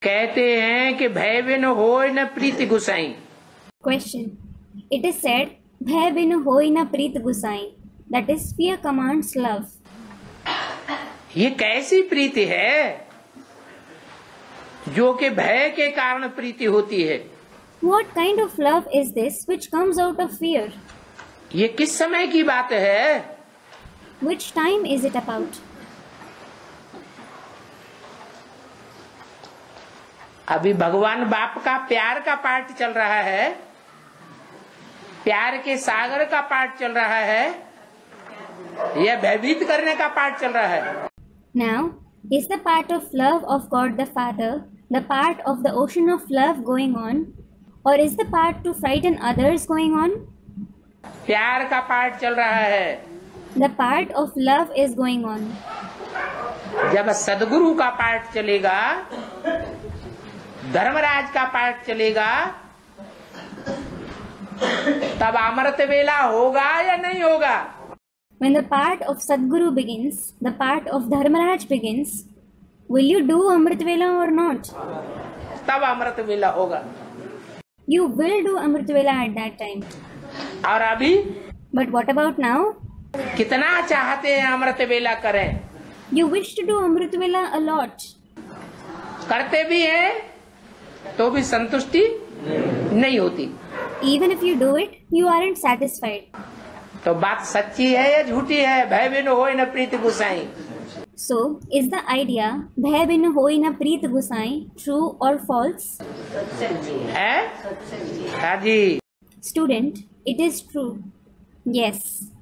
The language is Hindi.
कहते हैं कि भय बिन होय न प्रीति गुसाई। Question. It is said, "Bhai bin hoy na preet gusai." That is, fear commands love. ये कैसी प्रीति है जो कि भय के कारण प्रीति होती है? What kind of love is this which comes out of fear? ये किस समय की बात है? Which time is it about? अभी भगवान बाप का प्यार का पाठ चल रहा है, प्यार के सागर का पाठ चल रहा है, यह भयभीत करने का पाठ चल रहा है। Now, is the part of love of God the Father the part of the ocean of love going on, or is the part to frighten others going on? प्यार का पाठ चल रहा है। The part of love is going on. जब सदगुरु का पाठ चलेगा, धर्मराज का पाठ चलेगा, तब अमृत वेला होगा या नहीं होगा? When the part of Sadguru begins, the part of Dharmaraj begins, will you do Amrit Vela or not? तब अमृत वेला होगा। You will do Amrit Vela at that time. और अभी? But what about now? कितना चाहते हैं अमृत वेला करें? You wish to do Amrit Vela a lot. करते भी हैं तो भी संतुष्टि नहीं होती। Even if you do it, you aren't satisfied. तो बात सच्ची है या झूठी है? भय बिन होय न प्रीति गुसाई। So, is the idea "Bhai bin hoy na preet gusai" true or false? है? हाँ जी। Student, it is true. Yes.